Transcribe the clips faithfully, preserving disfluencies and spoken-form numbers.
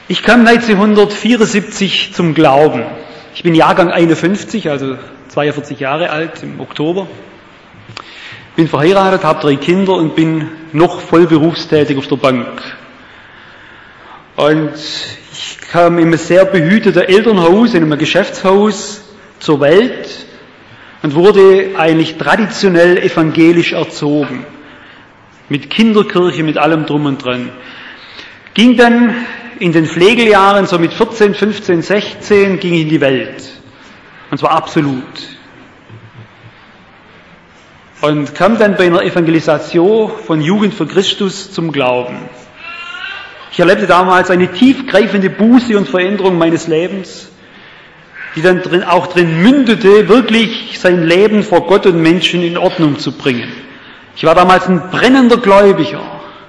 Ich kam neunzehnhundertvierundsiebzig zum Glauben. Ich bin Jahrgang einundfünfzig, also zweiundvierzig Jahre alt im Oktober. Bin verheiratet, habe drei Kinder und bin noch voll berufstätig auf der Bank. Und ich kam in einem sehr behüteten Elternhaus, in einem Geschäftshaus zur Welt und wurde eigentlich traditionell evangelisch erzogen. Mit Kinderkirche, mit allem drum und dran. Ging dann in den Pflegejahren, so mit vierzehn, fünfzehn, sechzehn, ging ich in die Welt. Und zwar absolut. Und kam dann bei einer Evangelisation von Jugend für Christus zum Glauben. Ich erlebte damals eine tiefgreifende Buße und Veränderung meines Lebens, die dann drin, auch drin mündete, wirklich sein Leben vor Gott und Menschen in Ordnung zu bringen. Ich war damals ein brennender Gläubiger.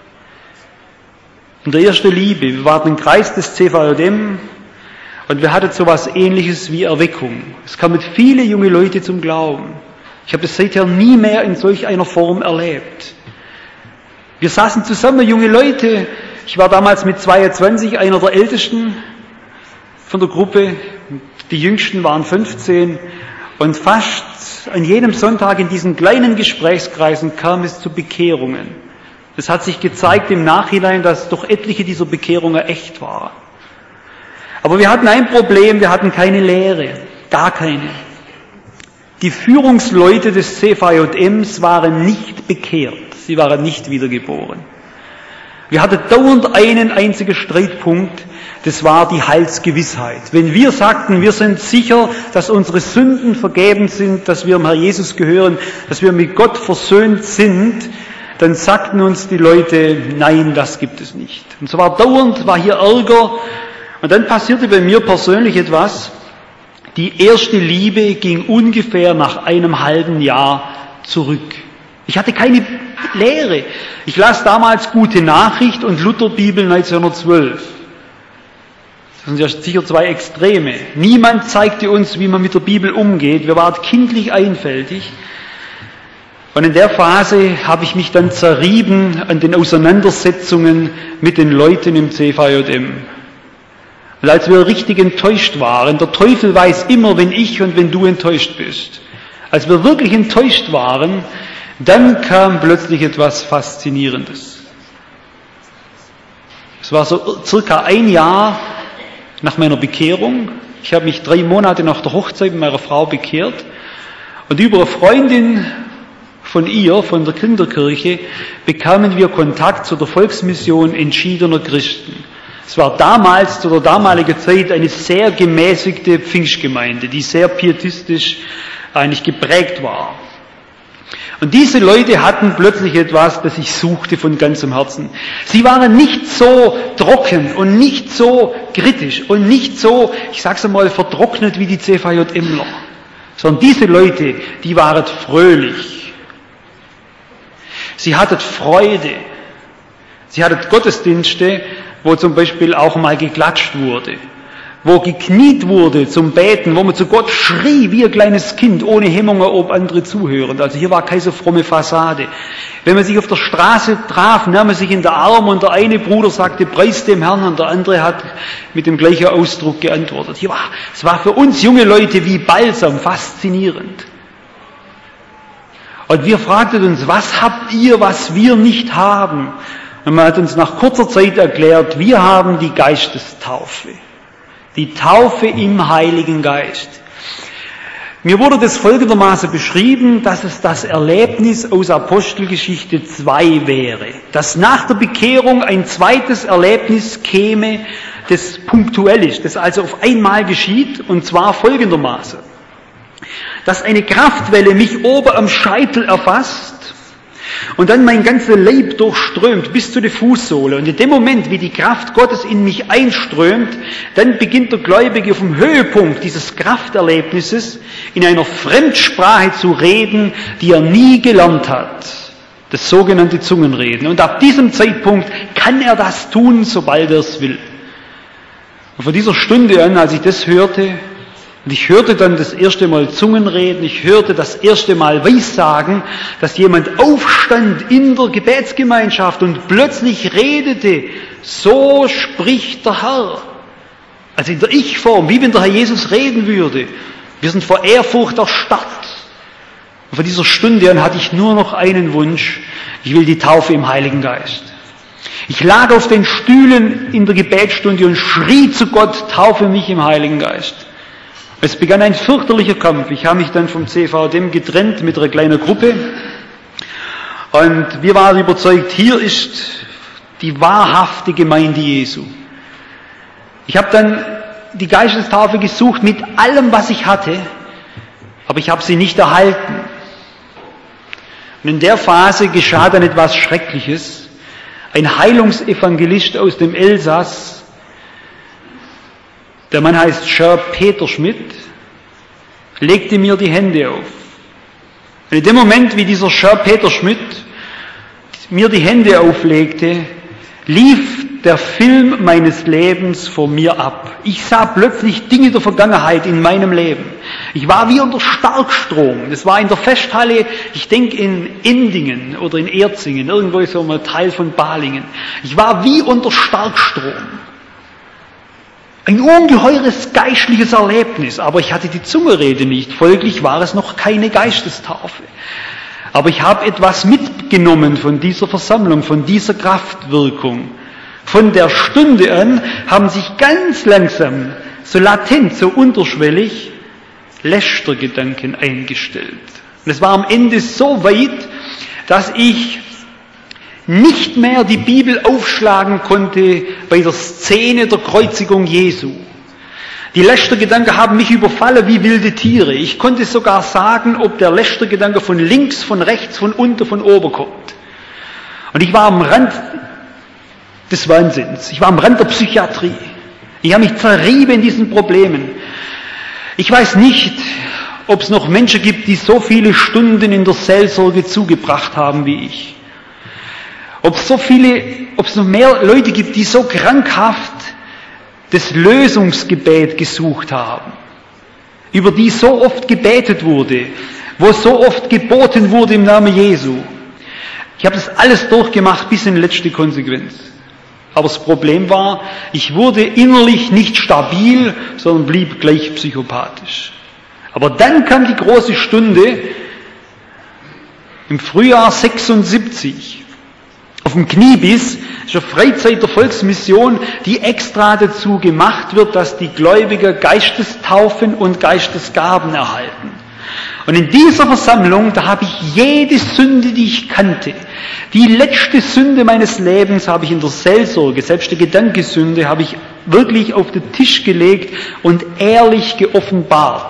In der ersten Liebe. Wir waren im Kreis des C V J M und wir hatten so etwas Ähnliches wie Erweckung. Es kamen viele junge Leute zum Glauben. Ich habe das seither nie mehr in solch einer Form erlebt. Wir saßen zusammen, junge Leute. Ich war damals mit zweiundzwanzig einer der Ältesten von der Gruppe. Die Jüngsten waren fünfzehn. Und fast an jedem Sonntag in diesen kleinen Gesprächskreisen kam es zu Bekehrungen. Es hat sich gezeigt im Nachhinein, dass doch etliche dieser Bekehrungen echt waren. Aber wir hatten ein Problem, wir hatten keine Lehre, gar keine. Die Führungsleute des C V J Ms waren nicht bekehrt, sie waren nicht wiedergeboren. Wir hatten dauernd einen einzigen Streitpunkt, das war die Heilsgewissheit. Wenn wir sagten, wir sind sicher, dass unsere Sünden vergeben sind, dass wir dem Herr Jesus gehören, dass wir mit Gott versöhnt sind, dann sagten uns die Leute, nein, das gibt es nicht. Und so war dauernd, war hier Ärger. Und dann passierte bei mir persönlich etwas. Die erste Liebe ging ungefähr nach einem halben Jahr zurück. Ich hatte keine Lehre. Ich las damals Gute Nachricht und Lutherbibel neunzehnhundertzwölf. Das sind ja sicher zwei Extreme. Niemand zeigte uns, wie man mit der Bibel umgeht. Wir waren kindlich einfältig. Und in der Phase habe ich mich dann zerrieben an den Auseinandersetzungen mit den Leuten im C V J M. Und als wir richtig enttäuscht waren, der Teufel weiß immer, wenn ich und wenn du enttäuscht bist. Als wir wirklich enttäuscht waren, dann kam plötzlich etwas Faszinierendes. Es war so circa ein Jahr nach meiner Bekehrung. Ich habe mich drei Monate nach der Hochzeit mit meiner Frau bekehrt. Und über eine Freundin von ihr, von der Kinderkirche, bekamen wir Kontakt zu der Volksmission entschiedener Christen. Es war damals, zu der damaligen Zeit, eine sehr gemäßigte Pfingstgemeinde, die sehr pietistisch eigentlich geprägt war. Und diese Leute hatten plötzlich etwas, das ich suchte von ganzem Herzen. Sie waren nicht so trocken und nicht so kritisch und nicht so, ich sag's einmal, vertrocknet wie die C V J Mler, sondern diese Leute, die waren fröhlich. Sie hatten Freude. Sie hatten Gottesdienste, wo zum Beispiel auch mal geklatscht wurde, wo gekniet wurde zum Beten, wo man zu Gott schrie wie ein kleines Kind, ohne Hemmungen, ob andere zuhören. Also hier war keine so fromme Fassade. Wenn man sich auf der Straße traf, nahm man sich in den Arm und der eine Bruder sagte, preis dem Herrn, und der andere hat mit dem gleichen Ausdruck geantwortet. Hier war, es war für uns junge Leute wie Balsam, faszinierend. Und wir fragten uns, was habt ihr, was wir nicht haben? Und man hat uns nach kurzer Zeit erklärt, wir haben die Geistestaufe. Die Taufe im Heiligen Geist. Mir wurde das folgendermaßen beschrieben, dass es das Erlebnis aus Apostelgeschichte zwei wäre. Dass nach der Bekehrung ein zweites Erlebnis käme, das punktuell ist, das also auf einmal geschieht, und zwar folgendermaßen. Dass eine Kraftwelle mich oben am Scheitel erfasst und dann mein ganzer Leib durchströmt bis zu der Fußsohle. Und in dem Moment, wie die Kraft Gottes in mich einströmt, dann beginnt der Gläubige auf dem Höhepunkt dieses Krafterlebnisses in einer Fremdsprache zu reden, die er nie gelernt hat. Das sogenannte Zungenreden. Und ab diesem Zeitpunkt kann er das tun, sobald er es will. Und von dieser Stunde an, als ich das hörte, Und ich hörte dann das erste Mal Zungenreden, ich hörte das erste Mal Weissagen, dass jemand aufstand in der Gebetsgemeinschaft und plötzlich redete, so spricht der Herr. Also in der Ich-Form, wie wenn der Herr Jesus reden würde. Wir sind vor Ehrfurcht erstarrt. Und von dieser Stunde an hatte ich nur noch einen Wunsch, ich will die Taufe im Heiligen Geist. Ich lag auf den Stühlen in der Gebetsstunde und schrie zu Gott, taufe mich im Heiligen Geist. Es begann ein fürchterlicher Kampf. Ich habe mich dann vom C V D E M getrennt mit einer kleinen Gruppe. Und wir waren überzeugt, hier ist die wahrhafte Gemeinde Jesu. Ich habe dann die Geistestaufe gesucht mit allem, was ich hatte, aber ich habe sie nicht erhalten. Und in der Phase geschah dann etwas Schreckliches. Ein Heilungsevangelist aus dem Elsass, der Mann heißt Sir Peter Schmidt, legte mir die Hände auf. Und in dem Moment, wie dieser Sir Peter Schmidt mir die Hände auflegte, lief der Film meines Lebens vor mir ab. Ich sah plötzlich Dinge der Vergangenheit in meinem Leben. Ich war wie unter Starkstrom. Das war in der Festhalle, ich denke in Endingen oder in Erzingen, irgendwo so ein Teil von Balingen. Ich war wie unter Starkstrom. Ein ungeheures geistliches Erlebnis, aber ich hatte die Zungenrede nicht, folglich war es noch keine Geistestaufe. Aber ich habe etwas mitgenommen von dieser Versammlung, von dieser Kraftwirkung. Von der Stunde an haben sich ganz langsam, so latent, so unterschwellig, Lästergedanken eingestellt. Und es war am Ende so weit, dass ich nicht mehr die Bibel aufschlagen konnte bei der Szene der Kreuzigung Jesu. Die Lästergedanken haben mich überfallen wie wilde Tiere. Ich konnte sogar sagen, ob der Lästergedanke von links, von rechts, von unten, von oben kommt. Und ich war am Rand des Wahnsinns. Ich war am Rand der Psychiatrie. Ich habe mich zerrieben in diesen Problemen. Ich weiß nicht, ob es noch Menschen gibt, die so viele Stunden in der Seelsorge zugebracht haben wie ich. Ob es so viele, ob es noch mehr Leute gibt, die so krankhaft das Lösungsgebet gesucht haben, über die so oft gebetet wurde, wo so oft geboten wurde im Namen Jesu. Ich habe das alles durchgemacht bis in letzte Konsequenz. Aber das Problem war, ich wurde innerlich nicht stabil, sondern blieb gleich psychopathisch. Aber dann kam die große Stunde im Frühjahr sechsundsiebzig. Auf dem Kniebiss ist eine Freizeit der Volksmission, die extra dazu gemacht wird, dass die Gläubiger Geistestaufen und Geistesgaben erhalten. Und in dieser Versammlung, da habe ich jede Sünde, die ich kannte, die letzte Sünde meines Lebens habe ich in der Seelsorge, selbst die Gedankensünde, habe ich wirklich auf den Tisch gelegt und ehrlich geoffenbart.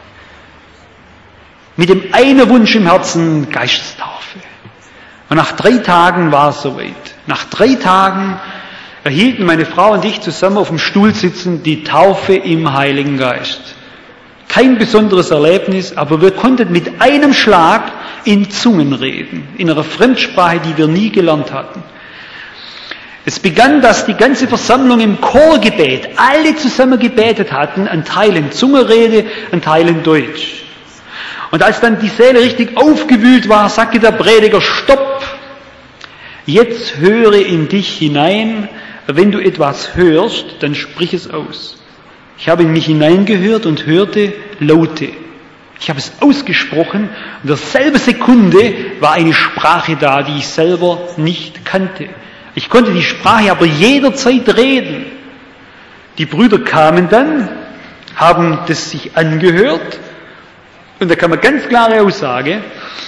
Mit dem einen Wunsch im Herzen, Geistestaufe. Und nach drei Tagen war es soweit. Nach drei Tagen erhielten meine Frau und ich zusammen auf dem Stuhl sitzend die Taufe im Heiligen Geist. Kein besonderes Erlebnis, aber wir konnten mit einem Schlag in Zungen reden, in einer Fremdsprache, die wir nie gelernt hatten. Es begann, dass die ganze Versammlung im Chorgebet, alle zusammen gebetet hatten, an Teilen Zungenrede, an Teilen Deutsch. Und als dann die Seele richtig aufgewühlt war, sagte der Prediger, stopp, jetzt höre in dich hinein, wenn du etwas hörst, dann sprich es aus. Ich habe in mich hineingehört und hörte Laute. Ich habe es ausgesprochen und in derselben Sekunde war eine Sprache da, die ich selber nicht kannte. Ich konnte die Sprache aber jederzeit reden. Die Brüder kamen dann, haben das sich angehört und da kam eine ganz klare Aussage,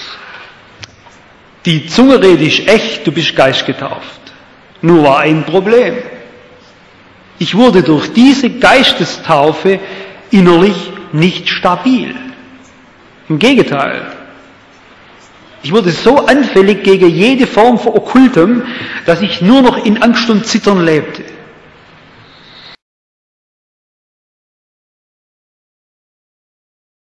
die Zungenrede ist echt, du bist geistgetauft. Nur war ein Problem. Ich wurde durch diese Geistestaufe innerlich nicht stabil. Im Gegenteil. Ich wurde so anfällig gegen jede Form von Okkultem, dass ich nur noch in Angst und Zittern lebte.